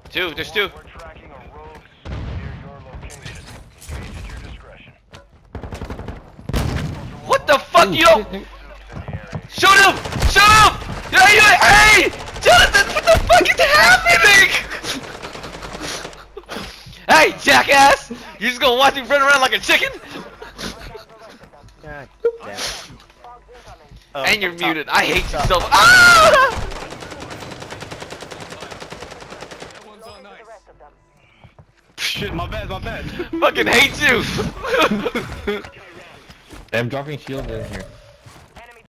Two, there's two. We're tracking a rogue near your location. Engage at your discretion. What the fuck, you don't... Shoot him! Shoot him! Hey! Jonathan, what the fuck is happening? Hey, jackass! You just gonna watch me run around like a chicken? God damn it. And you're muted. I hate you so much. Ah! Shit, my bad, my bad. Fucking hate you! I'm dropping shield in here.